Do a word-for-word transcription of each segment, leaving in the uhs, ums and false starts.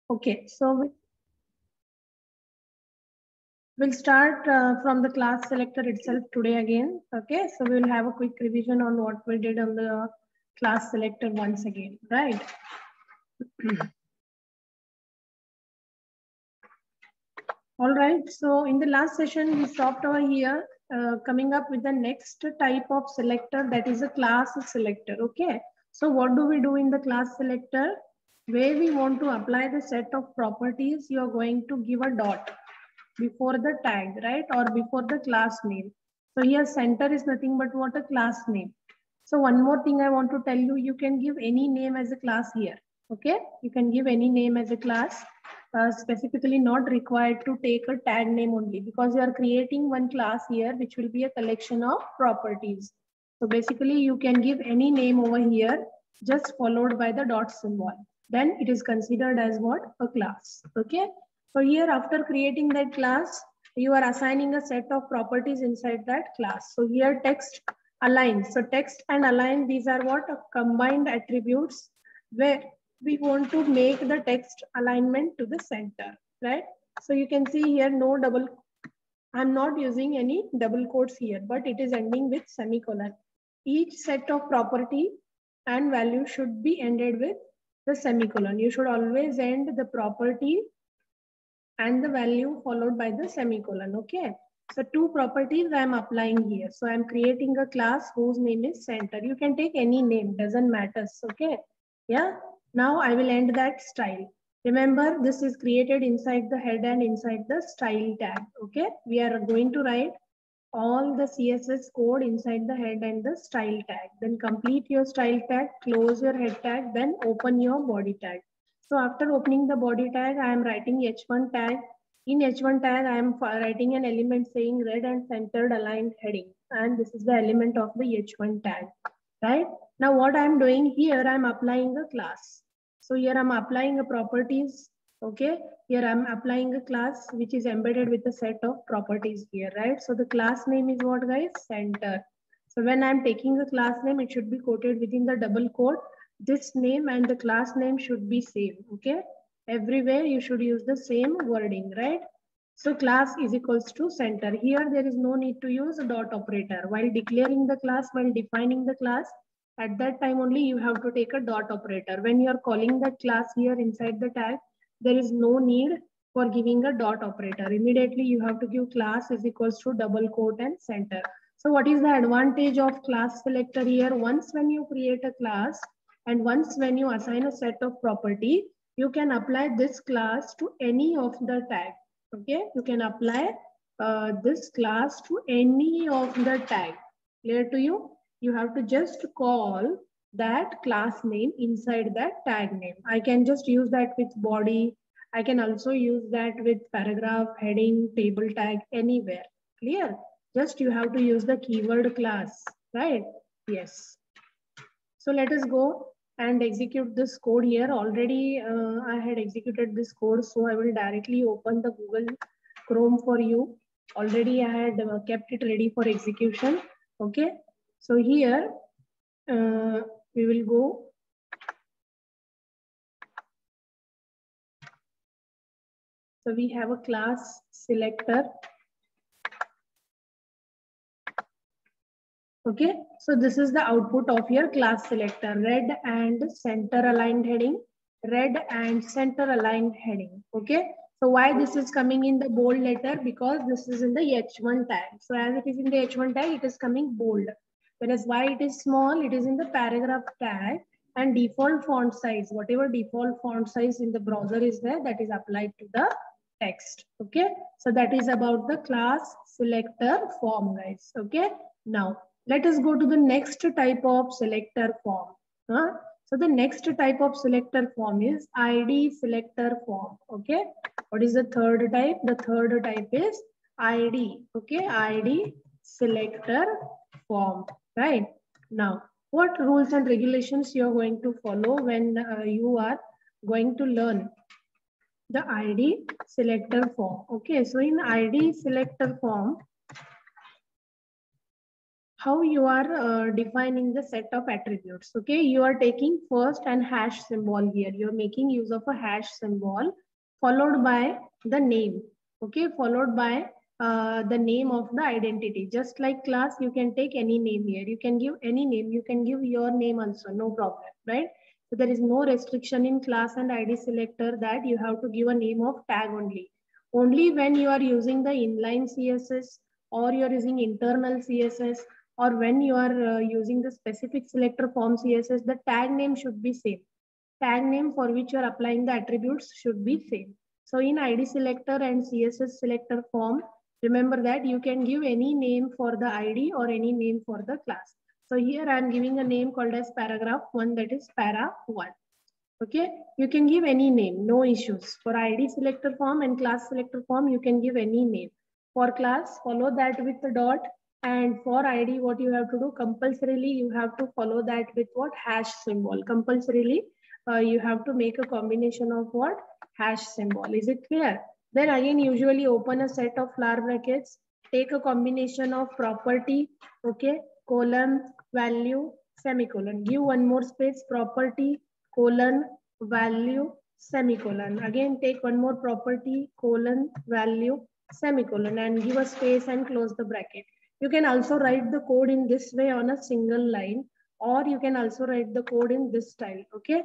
Okay, so we- we'll start uh, from the class selector itself today again. Okay, so we'll have a quick revision on what we did on the class selector once again, right? All right, so in the last session, we stopped over here, uh, coming up with the next type of selector, that is a class selector, okay? So what do we do in the class selector? Where we want to apply the set of properties, you are going to give a dot before the tag, right? Or before the class name. So here center is nothing but what a class name. So one more thing I want to tell you, you can give any name as a class here, okay? You can give any name as a class. Uh, specifically not required to take a tag name only, because you are creating one class here which will be a collection of properties. So basically you can give any name over here just followed by the dot symbol. Then it is considered as what? A class. Okay. So here after creating that class, you are assigning a set of properties inside that class. So here text align. So text and align, these are what? Combined attributes where we want to make the text alignment to the center, right? So you can see here no double, I'm not using any double quotes here, but it is ending with semicolon. Each set of property and value should be ended with the semicolon. You should always end the property and the value followed by the semicolon, okay? So two properties I am applying here. So I am creating a class whose name is center. You can take any name, doesn't matter, okay? Yeah, now I will end that style. Remember, this is created inside the head and inside the style tag, okay? We are going to write all the C S S code inside the head and the style tag. Then complete your style tag, close your head tag, then open your body tag. So after opening the body tag, I am writing H one tag. In H one tag, I am writing an element saying red and centered aligned heading. And this is the element of the H one tag, right? Now what I am doing here, I am applying a class. So here I am applying a properties, okay? Here I am applying a class which is embedded with a set of properties here, right? So the class name is what, guys? Center. So when I am taking a class name, it should be quoted within the double quote. This name and the class name should be same, okay? Everywhere you should use the same wording, right? So class is equals to center. Here there is no need to use a dot operator. While declaring the class, while defining the class, at that time only you have to take a dot operator. When you are calling that class here inside the tag, there is no need for giving a dot operator. Immediately you have to give class is equals to double quote and center. So what is the advantage of class selector here? Once when you create a class and once when you assign a set of property, you can apply this class to any of the tag. Okay, you can apply uh, this class to any of the tag. Clear to you? You have to just call that class name inside that tag name. I can just use that with body. I can also use that with paragraph, heading, table tag, anywhere. Clear? Just you have to use the keyword class, right? Yes. So let us go and execute this code here. Already uh, I had executed this code, so I will directly open the Google Chrome for you. Already I had uh, kept it ready for execution. Okay, so here uh, we will go. So we have a class selector. Okay, so this is the output of your class selector, red and center aligned heading, red and center aligned heading. Okay, so why this is coming in the bold letter? Because this is in the H one tag. So as it is in the H one tag, it is coming bold. Whereas why it is small, it is in the paragraph tag, and default font size, whatever default font size in the browser is there, that is applied to the text. Okay, so that is about the class selector form, guys. Okay, now let us go to the next type of selector form. Huh? So the next type of selector form is I D selector form. Okay. What is the third type? The third type is I D. Okay. I D selector form. Right. Now, what rules and regulations you are going to follow when uh, you are going to learn the I D selector form? Okay. So in I D selector form, how you are uh, defining the set of attributes. Okay, you are taking first an hash symbol here. You are making use of a hash symbol followed by the name. Okay, followed by uh, the name of the identity. Just like class, you can take any name here. You can give any name. You can give your name also, no problem, right? So there is no restriction in class and I D selector that you have to give a name of tag only. Only when you are using the inline C S S or you are using internal C S S or when you are uh, using the specific selector form C S S, the tag name should be same. Tag name for which you are applying the attributes should be same. So in I D selector and C S S selector form, remember that you can give any name for the I D or any name for the class. So here I am giving a name called as paragraph one, that is para one. Okay, you can give any name, no issues. For I D selector form and class selector form, you can give any name. For class, follow that with the dot. And for I D, what you have to do, compulsorily, you have to follow that with what? Hash symbol. Compulsorily, uh, you have to make a combination of what? Hash symbol. Is it clear? Then again, usually open a set of flower brackets. Take a combination of property, okay, colon, value, semicolon. Give one more space, property, colon, value, semicolon. Again, take one more property, colon, value, semicolon, and give a space and close the bracket. You can also write the code in this way on a single line, or you can also write the code in this style, okay?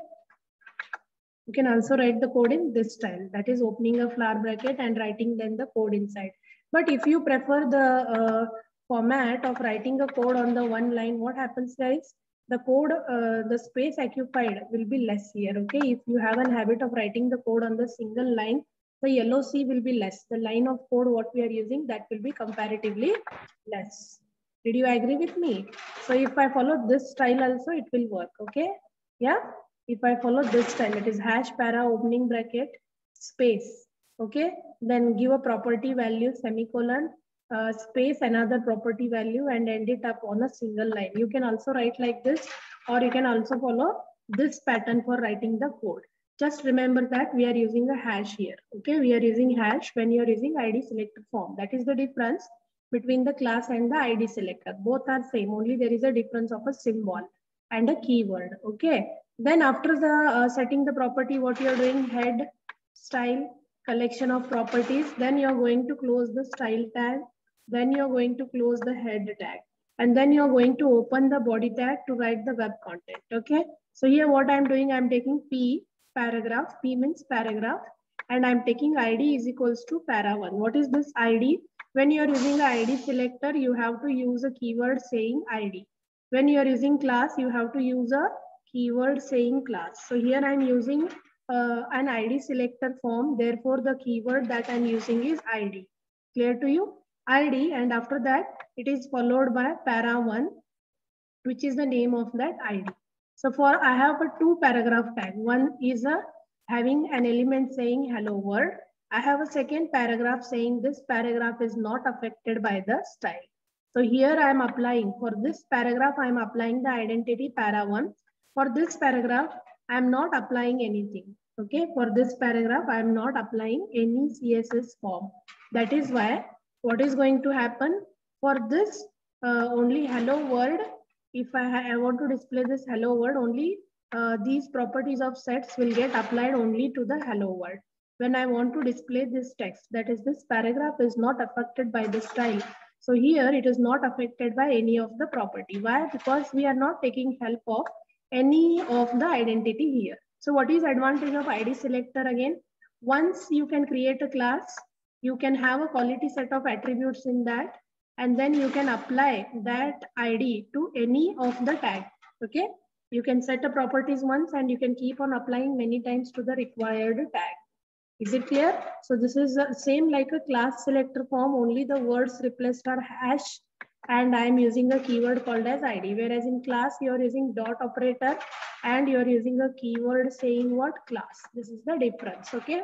You can also write the code in this style, that is opening a flower bracket and writing then the code inside. But if you prefer the uh, format of writing a code on the one line, what happens, guys? The code, uh, the space occupied will be less here, okay? If you have a habit of writing the code on the single line, the yellow C will be less. The line of code what we are using, that will be comparatively less. Did you agree with me? So if I follow this style also, it will work, okay? Yeah? If I follow this style, it is hash para opening bracket space, okay? Then give a property value semicolon, uh, space another property value and end it up on a single line. You can also write like this, or you can also follow this pattern for writing the code. Just remember that we are using a hash here, okay? We are using hash when you are using I D selector form. That is the difference between the class and the I D selector. Both are same, only there is a difference of a symbol and a keyword, okay? Then after the uh, setting the property, what you are doing, head, style, collection of properties, then you are going to close the style tag, then you are going to close the head tag, and then you are going to open the body tag to write the web content, okay? So here what I am doing, I am taking P, paragraph, P means paragraph, and I am taking I D is equals to para one. What is this I D? When you are using the I D selector, you have to use a keyword saying I D. When you are using class, you have to use a keyword saying class. So here I'm using uh, an I D selector form. Therefore, the keyword that I'm using is I D. Clear to you? I D, and after that, it is followed by para one, which is the name of that I D. So for I have a two paragraph tag. One is a having an element saying hello world. I have a second paragraph saying this paragraph is not affected by the style. So here I am applying, for this paragraph, I am applying the identity para one. For this paragraph, I am not applying anything. Okay, for this paragraph, I am not applying any C S S form. That is why what is going to happen for this uh, only hello world. If I, I want to display this hello world, only uh, these properties of sets will get applied only to the hello world. When I want to display this text, that is this paragraph is not affected by the style. So here it is not affected by any of the property. Why? Because we are not taking help of any of the identity here. So what is advantage of I D selector again? Once you can create a class, you can have a quality set of attributes in that, and then you can apply that I D to any of the tag, okay? You can set the properties once and you can keep on applying many times to the required tag. Is it clear? So this is the same like a class selector form, only the words replaced are hash, and I am using a keyword called as I D. Whereas in class, you are using dot operator and you are using a keyword saying what? Class. This is the difference, okay?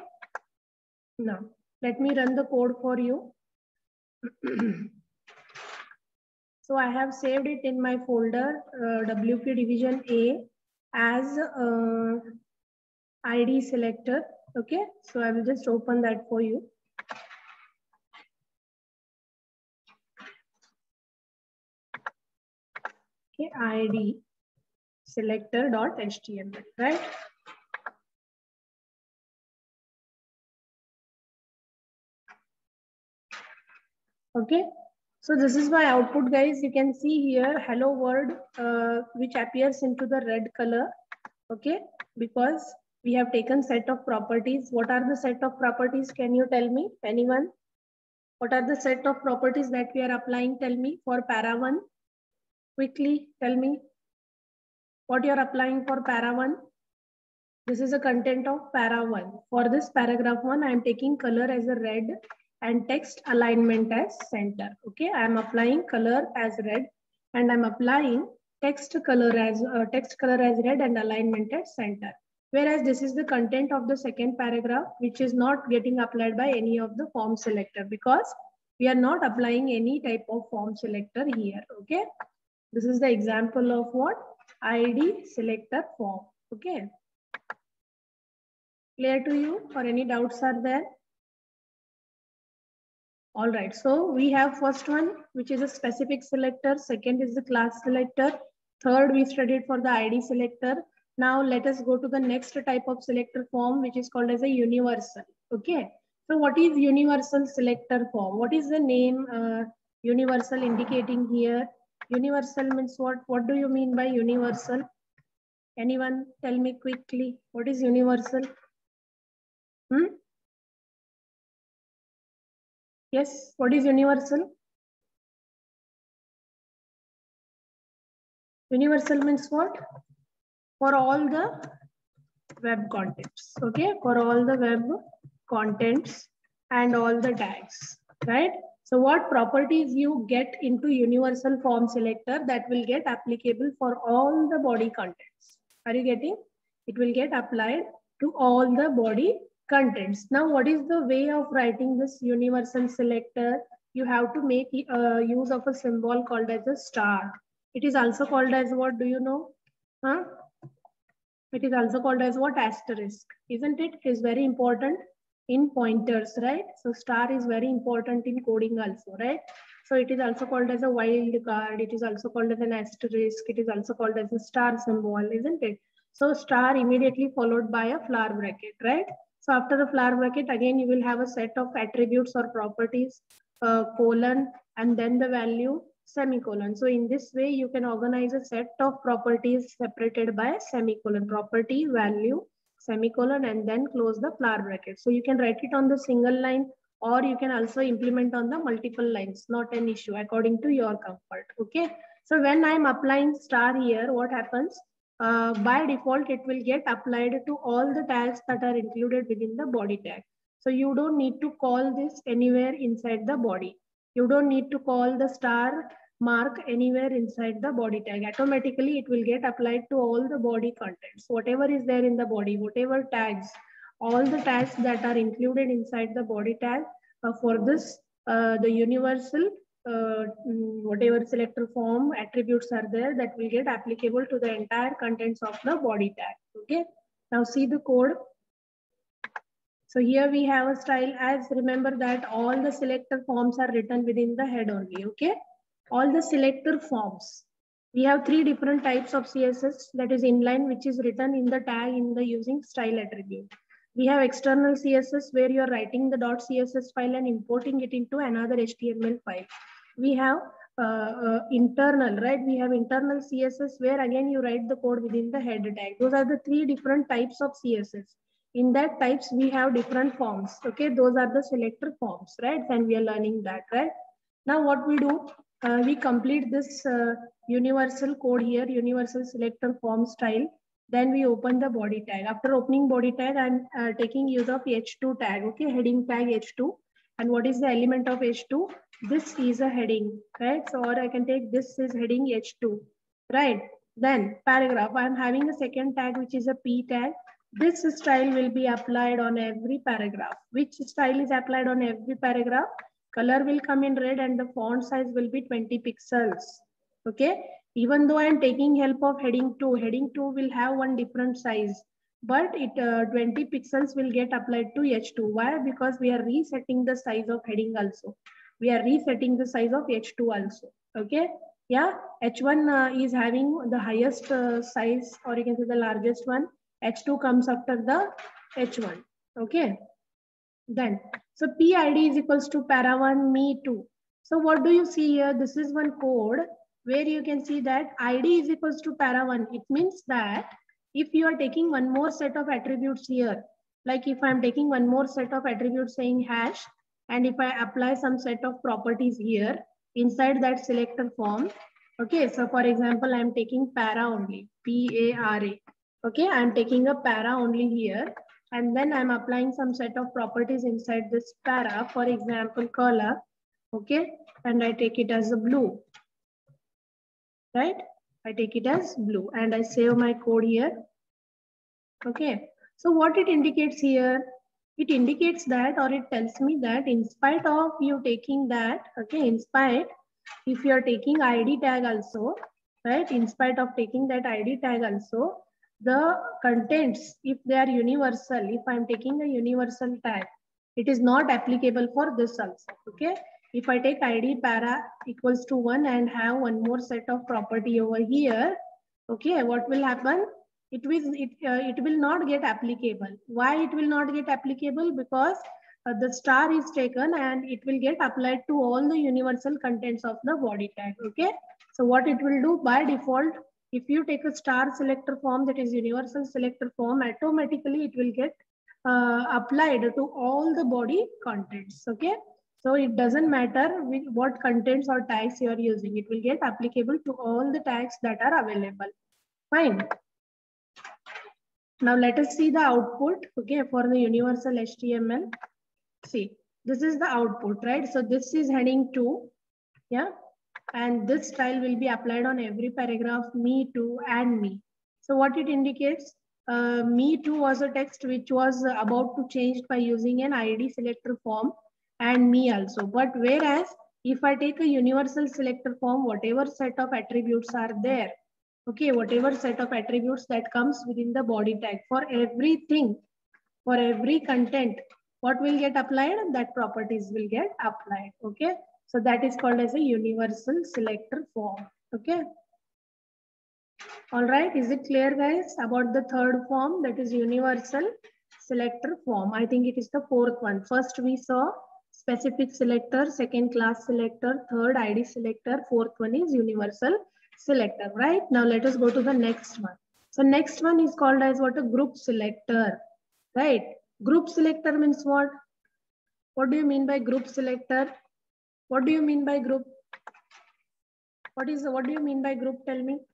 Now, let me run the code for you. So I have saved it in my folder uh, W P division A as uh, I D selector. Okay, so I will just open that for you. Okay, id selector dot H T M L, right? Okay, so this is my output, guys. You can see here hello world, uh, which appears into the red color. Okay, because we have taken set of properties. What are the set of properties? Can you tell me, anyone? What are the set of properties that we are applying? Tell me for para one. Quickly tell me what you are applying for para one. This is the content of para one. For this paragraph one, I am taking color as a red and text alignment as center. Okay, I am applying color as red and I'm applying text color as uh, text color as red and alignment as center. Whereas this is the content of the second paragraph, which is not getting applied by any of the form selector because we are not applying any type of form selector here. Okay, this is the example of what? I D selector form. Okay, clear to you or any doubts are there? All right, so we have first one, which is a specific selector. Second is the class selector. Third, we studied for the I D selector. Now let us go to the next type of selector form, which is called as a universal. Okay, so what is universal selector form? What is the name uh, universal indicating here? Universal means what? What do you mean by universal? Anyone tell me quickly, what is universal? Hmm? Yes, what is universal? Universal means what? For all the web contents, okay? For all the web contents and all the tags, right? So what properties you get into universal form selector that will get applicable for all the body contents? Are you getting? It will get applied to all the body contents. Now, what is the way of writing this universal selector? You have to make uh, use of a symbol called as a star. It is also called as what? Do you know? Huh? It is also called as what? Asterisk. Isn't it? It is very important in pointers, right? So star is very important in coding also, right? So it is also called as a wild card. It is also called as an asterisk. It is also called as a star symbol, isn't it? So star immediately followed by a flower bracket, right? So after the flower bracket, again, you will have a set of attributes or properties, uh, colon, and then the value, semicolon. So in this way, you can organize a set of properties separated by semicolon, property, value, semicolon, and then close the flower bracket. So you can write it on the single line, or you can also implement on the multiple lines, not an issue, according to your comfort, okay? So when I'm applying star here, what happens? Uh, by default, it will get applied to all the tags that are included within the body tag. So you don't need to call this anywhere inside the body. You don't need to call the star mark anywhere inside the body tag. Automatically, it will get applied to all the body contents. Whatever is there in the body, whatever tags, all the tags that are included inside the body tag uh, for this, uh, the universal, uh, whatever selector form attributes are there that will get applicable to the entire contents of the body tag. Okay. Now see the code. So here we have a style as, remember that all the selector forms are written within the head only, okay? All the selector forms. We have three different types of C S S, that is inline, which is written in the tag in the using style attribute. We have external C S S where you're writing the .css file and importing it into another H T M L file. We have uh, uh, internal, right? We have internal C S S where again you write the code within the head tag. Those are the three different types of C S S. In that types, we have different forms. Okay, those are the selector forms, right? And we are learning that, right? Now what we do, uh, we complete this uh, universal code here, universal selector form style. Then we open the body tag. After opening body tag, I'm uh, taking use of H two tag, okay, heading tag H two. And what is the element of H two? This is a heading, right? So, or I can take this is heading H two, right? Then paragraph, I'm having a second tag, which is a P tag. This style will be applied on every paragraph. Which style is applied on every paragraph? Color will come in red and the font size will be twenty pixels. Okay. Even though I am taking help of heading two, heading two will have one different size, but it uh, twenty pixels will get applied to H two. Why? Because we are resetting the size of heading also. We are resetting the size of H two also. Okay. Yeah, H one uh, is having the highest uh, size, or you can say the largest one. H two comes after the H one. Okay. Then, so P I D is equals to para one, me two. So what do you see here? This is one code where you can see that I D is equals to para one. It means that if you are taking one more set of attributes here, like if I'm taking one more set of attributes saying hash, and if I apply some set of properties here inside that selector form, okay, so for example, I'm taking para only, P A R A. Okay, I'm taking a para only here. And then I'm applying some set of properties inside this para, for example, color, okay? And I take it as a blue, right? I take it as blue and I save my code here, okay? So what it indicates here, it indicates that, or it tells me that in spite of you taking that, okay, in spite, if you are taking I D tag also, right? In spite of taking that I D tag also, the contents, if they are universal, if I'm taking a universal tag, it is not applicable for this also, okay? If I take I D para equals to one and have one more set of property over here, okay, what will happen? It will, it, uh, it will not get applicable. Why it will not get applicable? Because uh, the star is taken and it will get applied to all the universal contents of the body tag, okay? So what it will do by default, if you take a star selector form, that is universal selector form, automatically it will get uh, applied to all the body contents, okay? So it doesn't matter with what contents or tags you are using, it will get applicable to all the tags that are available. Fine. Now let us see the output, okay, for the universal H T M L. See, this is the output, right? So this is heading two, yeah? And this style will be applied on every paragraph, me too and me. So what it indicates, uh, me too was a text which was about to change by using an I D selector form, and me also. But whereas if I take a universal selector form, whatever set of attributes are there, okay, whatever set of attributes that comes within the body tag, for everything, for every content, what will get applied? That properties will get applied, okay? So that is called as a universal selector form, okay? All right, is it clear guys about the third form, that is universal selector form? I think it is the fourth one. First we saw specific selector, second class selector, third I D selector, fourth one is universal selector, right? Now let us go to the next one. So next one is called as what? A group selector, right? Group selector means what? What do you mean by group selector? What do you mean by group? What is, what do you mean by group? Tell me.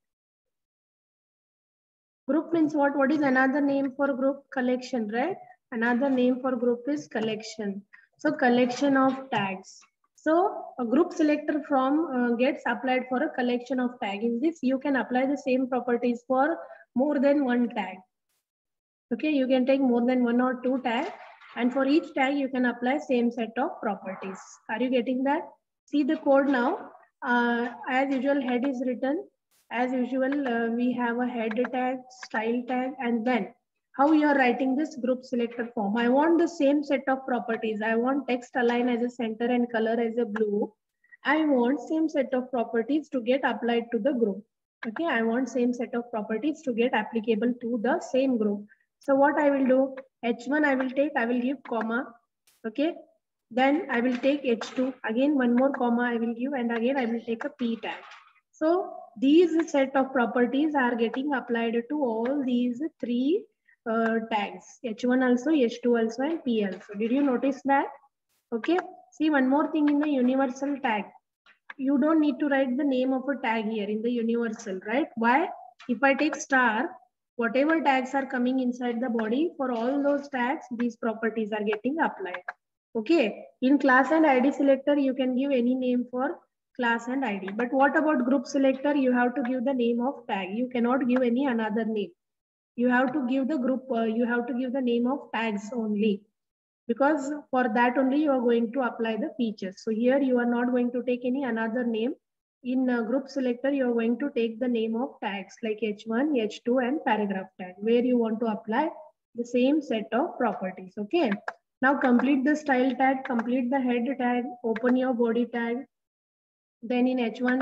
Group means what? What is another name for group? Collection, right? Another name for group is collection. So collection of tags. So a group selector from uh, gets applied for a collection of tag. In this, you can apply the same properties for more than one tag. Okay, you can take more than one or two tags, and for each tag you can apply same set of properties. Are you getting that? See the code now. Uh, as usual, head is written. As usual, uh, we have a head tag, style tag, and then how you are writing this group selector form. I want the same set of properties. I want text align as a center and color as a blue. I want same set of properties to get applied to the group. Okay, I want same set of properties to get applicable to the same group. So what I will do, H one I will take, I will give comma, okay. Then I will take H two, again one more comma I will give, and again I will take a P tag. So these set of properties are getting applied to all these three uh, tags, H one also, H two also, and P also. Did you notice that? Okay. See one more thing in the universal tag. You don't need to write the name of a tag here in the universal, right? Why? If I take star, whatever tags are coming inside the body, for all those tags, these properties are getting applied. Okay. In class and I D selector, you can give any name for class and I D. But what about group selector? You have to give the name of tag. You cannot give any another name. You have to give the group, uh, you have to give the name of tags only. Because for that only you are going to apply the features. So here you are not going to take any another name. In a group selector, you are going to take the name of tags like H one, H two, and paragraph tag, where you want to apply the same set of properties. Okay. Now complete the style tag, complete the head tag, open your body tag. Then in H one,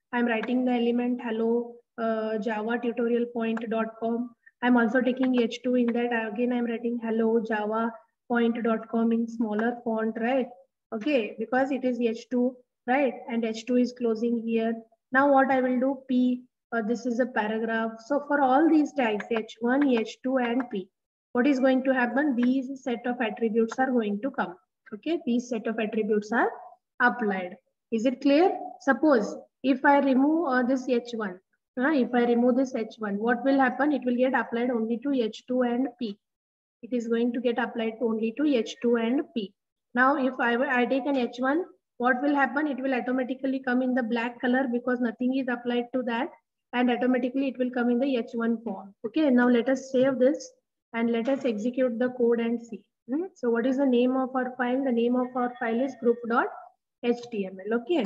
I'm writing the element hello uh, Java tutorial point dot com. I'm also taking H two in that. Again, I'm writing hello Java point dot com in smaller font, right? Okay, because it is H two, right? And H two is closing here. Now what I will do, P, uh, this is a paragraph. So for all these tags, H one, H two, and P, what is going to happen? These set of attributes are going to come. Okay, these set of attributes are applied. Is it clear? Suppose if I remove uh, this H one, uh, if I remove this H one, what will happen? It will get applied only to H two and P. It is going to get applied only to H two and P. Now, if I, I take an H one, what will happen? It will automatically come in the black color because nothing is applied to that, and automatically it will come in the H one form. Okay, now let us save this and let us execute the code and see. Hmm? So what is the name of our file? The name of our file is group.html. Okay.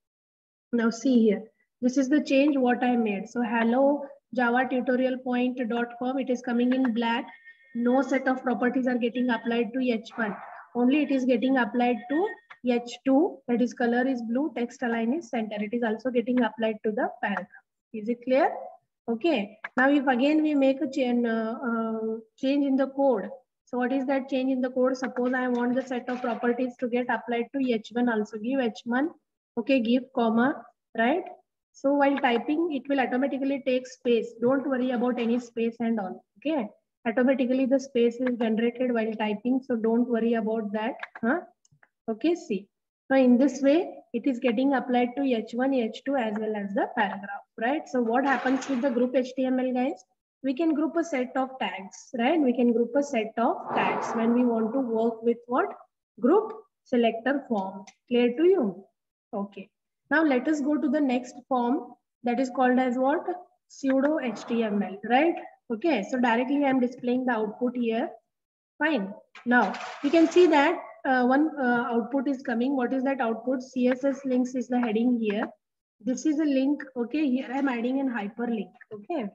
Now see here, this is the change what I made. So hello java tutorial point dot com, it is coming in black. No set of properties are getting applied to H one. Only it is getting applied to H two. That is color is blue, text align is center. It is also getting applied to the paragraph. Is it clear? Okay. Now if again we make a change, uh, uh, change in the code. So what is that change in the code? Suppose I want the set of properties to get applied to H one also. Give H one. Okay, give comma, right? So while typing, it will automatically take space. Don't worry about any space and all. Okay, automatically the space is generated while typing. So don't worry about that. Huh? Okay, see. So in this way, it is getting applied to H one, H two as well as the paragraph, right? So what happens with the group H T M L, guys? We can group a set of tags, right? We can group a set of tags when we want to work with what? Group selector form. Clear to you? Okay. Now let us go to the next form that is called as what? Pseudo H T M L, right? Okay. So directly I am displaying the output here. Fine. Now you can see that uh, one uh, output is coming. What is that output? C S S links is the heading here. This is a link. Okay. Here I am adding an hyperlink. Okay.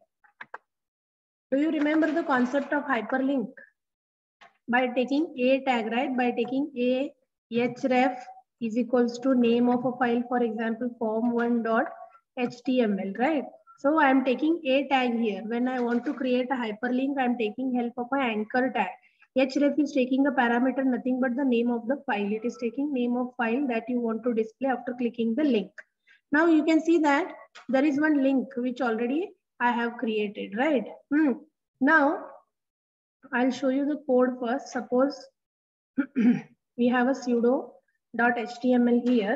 Do you remember the concept of hyperlink? By taking a tag, right? By taking a href is equals to name of a file, for example, form one dot H T M L, right? So I am taking a tag here. When I want to create a hyperlink, I am taking help of an anchor tag. Href is taking a parameter, nothing but the name of the file. It is taking name of file that you want to display after clicking the link. Now you can see that there is one link which already I have created, right? Hmm. Now I'll show you the code first. Suppose we have a pseudo.html here,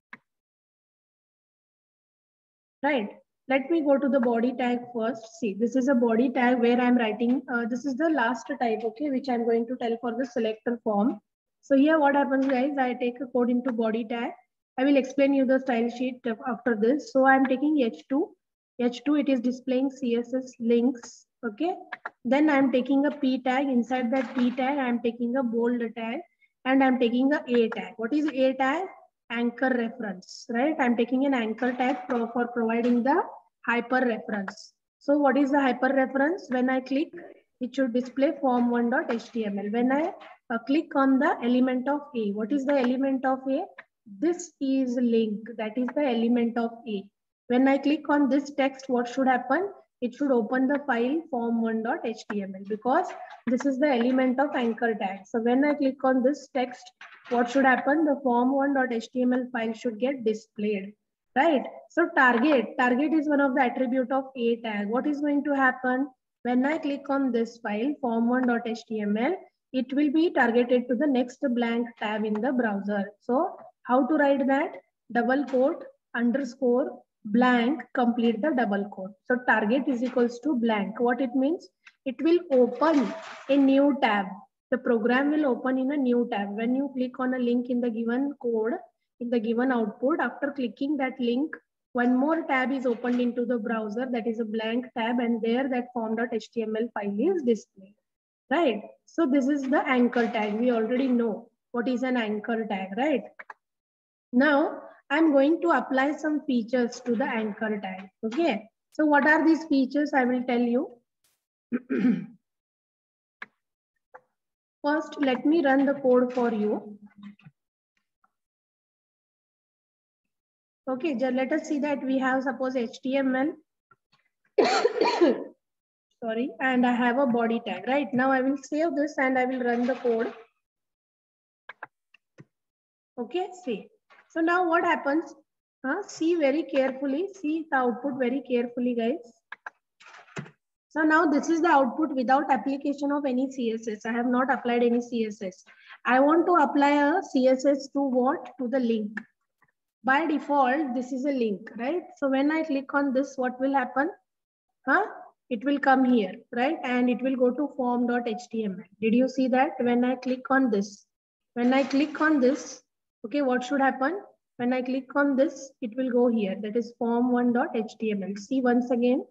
right? Let me go to the body tag first. See, this is a body tag where I'm writing, uh, this is the last type, okay, which I'm going to tell for the selector form. So here what happens, guys, I take a code into body tag. I will explain you the style sheet after this. So I'm taking H two. H two, it is displaying C S S links, okay. Then I'm taking a P tag. Inside that P tag, I'm taking a bold tag and I'm taking a A tag. What is A tag? Anchor reference, right? I'm taking an anchor tag for, for providing the hyper reference. So what is the hyper reference? When I click, it should display form one dot H T M L. When I uh, click on the element of A, what is the element of A? This is link, that is the element of A. When I click on this text, what should happen? It should open the file form one dot H T M L because this is the element of anchor tag. So when I click on this text, what should happen? The form one dot H T M L file should get displayed, right? So target, target is one of the attribute of A tag. What is going to happen? When I click on this file form one dot H T M L, it will be targeted to the next blank tab in the browser. So how to write that? Double quote, underscore, blank, complete the double quote. So target is equals to blank. What it means? It will open a new tab. The program will open in a new tab. When you click on a link in the given code, in the given output, after clicking that link, one more tab is opened into the browser. That is a blank tab, and there that form.html file is displayed, right? So this is the anchor tag. We already know what is an anchor tag, right? Now I'm going to apply some features to the anchor tag. Okay. So what are these features? I will tell you. First, let me run the code for you. Okay, just let us see that we have suppose H T M L. Sorry, and I have a body tag, right? Now I will save this and I will run the code. Okay, see. So now what happens? Huh? See very carefully, see the output very carefully, guys. So now this is the output without application of any C S S. I have not applied any C S S. I want to apply a C S S to what? To the link. By default, this is a link, right? So when I click on this, what will happen? Huh? It will come here, right? And it will go to form dot H T M L. Did you see that? When I click on this, when I click on this, okay, what should happen? When I click on this, it will go here. That is form one dot H T M L. See once again.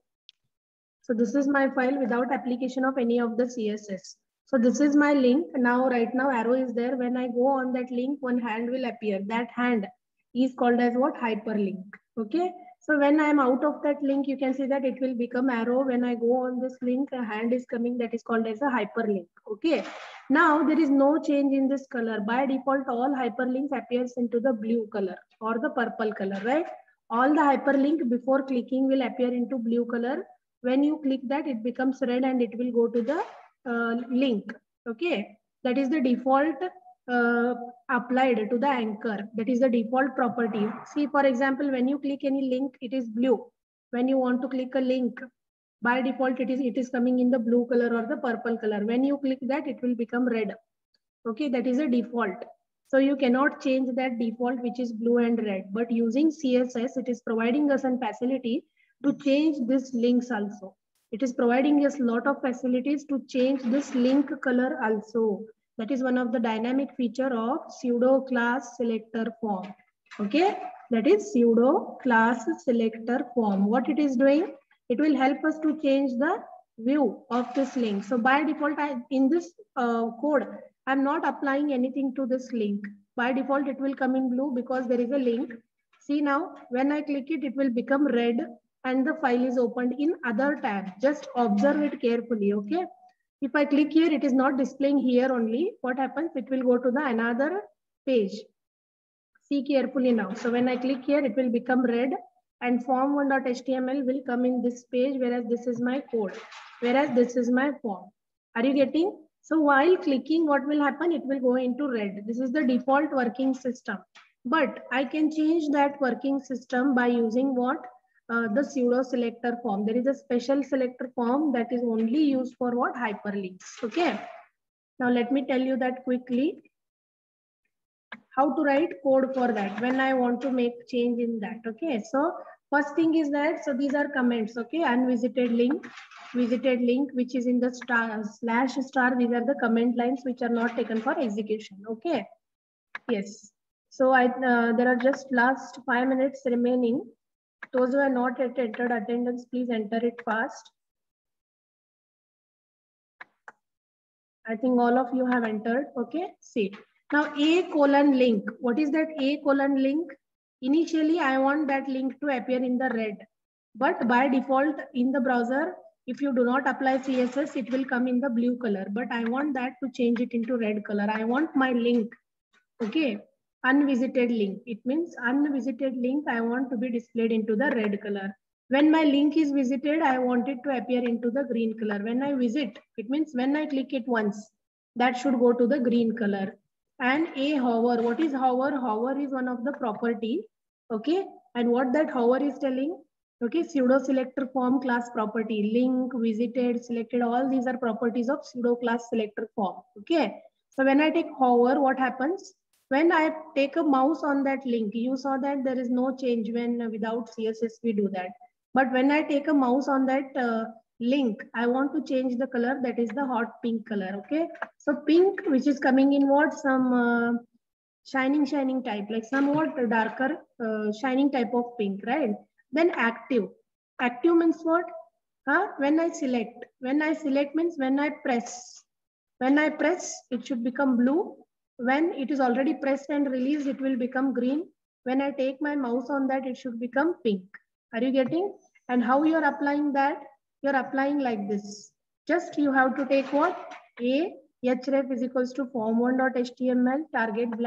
So this is my file without application of any of the C S S. So this is my link. Now, right now, arrow is there. When I go on that link, one hand will appear. That hand is called as what? Hyperlink. Okay. So when I am out of that link, you can see that it will become arrow. When I go on this link, a hand is coming. That is called as a hyperlink. Okay. Now there is no change in this color. By default, all hyperlinks appears into the blue color or the purple color, right? All the hyperlink before clicking will appear into blue color. When you click that, it becomes red and it will go to the uh, link. Okay. That is the default uh, applied to the anchor. That is the default property. See, for example, when you click any link, it is blue. When you want to click a link, by default, it is, it is coming in the blue color or the purple color. When you click that, it will become red. Okay, that is a default. So you cannot change that default, which is blue and red. But using C S S, it is providing us a facility to change these links also. It is providing us a lot of facilities to change this link color also. That is one of the dynamic feature of pseudo class selector form. Okay, that is pseudo class selector form. What it is doing? It will help us to change the view of this link. So by default, I, in this uh, code, I'm not applying anything to this link. By default, it will come in blue because there is a link. See now, when I click it, it will become red and the file is opened in other tab. Just observe it carefully, okay? If I click here, it is not displaying here only. What happens? It will go to the another page. See carefully now. So when I click here, it will become red and form one dot H T M L will come in this page, whereas this is my code, whereas this is my form. Are you getting? So while clicking, what will happen? It will go into red. This is the default working system. But I can change that working system by using what? Uh, the pseudo selector form. There is a special selector form that is only used for what? Hyperlinks. Okay. Now let me tell you that quickly. How to write code for that when I want to make change in that. Okay. So first thing is that, so these are comments. Okay. Unvisited link, visited link, which is in the star slash star. These are the comment lines which are not taken for execution. Okay. Yes. So I uh, there are just last five minutes remaining. Those who are not yet entered attendance, please enter it fast. I think all of you have entered. Okay. See. Now a colon link. What is that a colon link? Initially, I want that link to appear in the red. But by default in the browser, if you do not apply C S S, it will come in the blue color. But I want that to change it into red color. I want my link. Okay. Unvisited link. It means unvisited link I want to be displayed into the red color. When my link is visited, I want it to appear into the green color. When I visit, it means when I click it once, that should go to the green color. And a hover. What is hover? Hover is one of the property. Okay. And what that hover is telling? Okay. Pseudo selector form class property. Link, visited, selected. All these are properties of pseudo class selector form. Okay. So when I take hover, what happens? When I take a mouse on that link, you saw that there is no change when uh, without C S S we do that. But when I take a mouse on that uh, link, I want to change the color. That is the hot pink color. Okay. So pink, which is coming in what? Some uh, shining, shining type, like somewhat darker uh, shining type of pink, right? Then active. Active means what? Huh? When I select. When I select means when I press. When I press, it should become blue. When it is already pressed and released, it will become green. When I take my mouse on that, it should become pink. Are you getting? And how you are applying that? You are applying like this. Just you have to take what? A href is equals to form one dot H T M L target blank.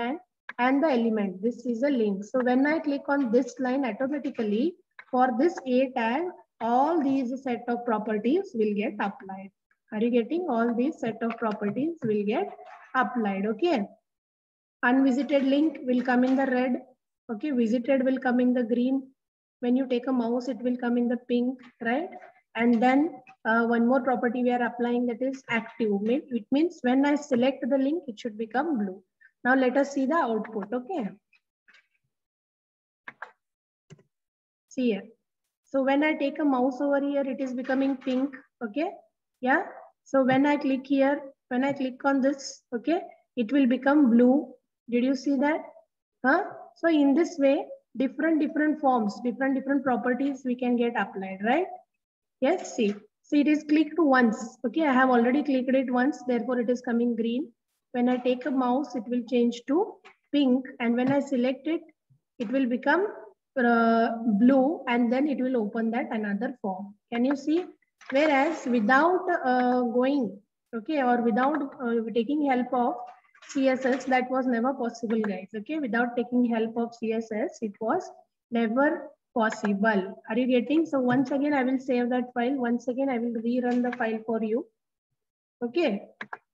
and the element. This is a link. So when I click on this line, automatically for this A tag, all these set of properties will get applied. Are you getting? All these set of properties will get applied. Okay. Unvisited link will come in the red. Okay. Visited will come in the green. When you take a mouse, it will come in the pink, right? And then uh, one more property we are applying, that is active. It means when I select the link, it should become blue. Now let us see the output. Okay. See here. So when I take a mouse over here, it is becoming pink. Okay. Yeah. So when I click here, when I click on this, okay, it will become blue. Did you see that? Huh? So in this way, different, different forms, different, different properties we can get applied, right? Yes, see. So it is clicked once. Okay, I have already clicked it once. Therefore, it is coming green. When I take a mouse, it will change to pink. And when I select it, it will become uh, blue. And then it will open that another form. Can you see? Whereas without uh, going, okay, or without uh, taking help of C S S, that was never possible, guys. Okay, without taking help of C S S, it was never possible. Are you getting? So once again, I will save that file. Once again, I will rerun the file for you. Okay.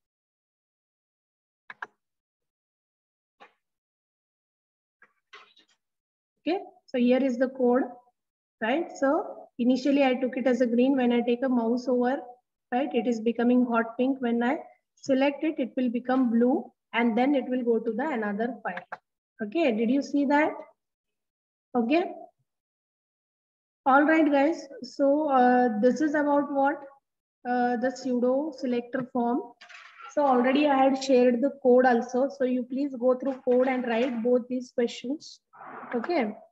Okay. So here is the code, right? So initially I took it as a green. When I take a mouse over, right, it is becoming hot pink. When I select it, it will become blue, and then it will go to the another file. Okay. Did you see that? Okay. All right, guys. So uh, this is about what? Uh, the pseudo selector form. So already I had shared the code also. So you please go through code and write both these questions. Okay.